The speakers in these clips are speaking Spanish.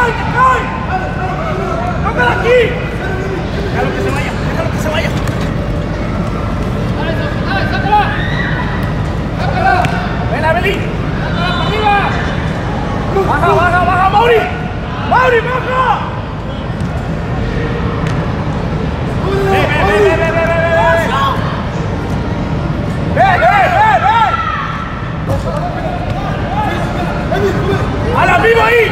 cae, te cae. ¡Tócala aquí! Déjalo que se vaya, déjalo que se vaya. Dale, sácala. Sácala. Ven, Abelín. Sácala para arriba. Baja, baja, baja, Mauri. Mauri, baja. Ven, ven, ven, ven, ven, ven, ven. Ven, ven, ven, ven. ¡Al amigo ahí!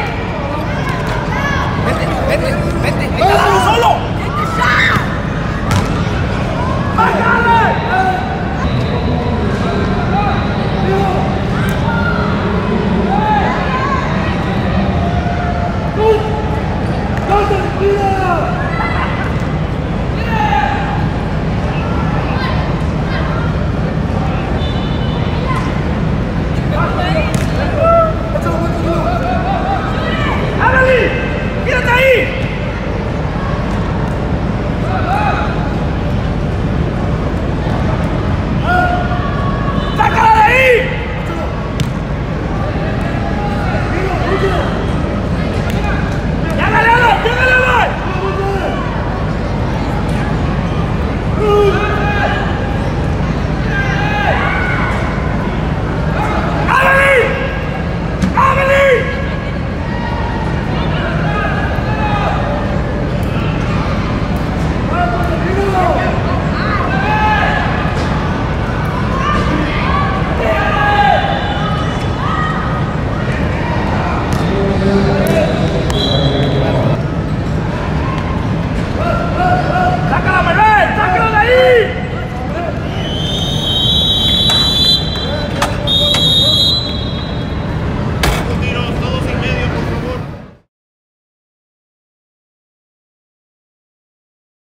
¡Vete, vete, vete! ¡Déjalo solo! ¡Bájalo!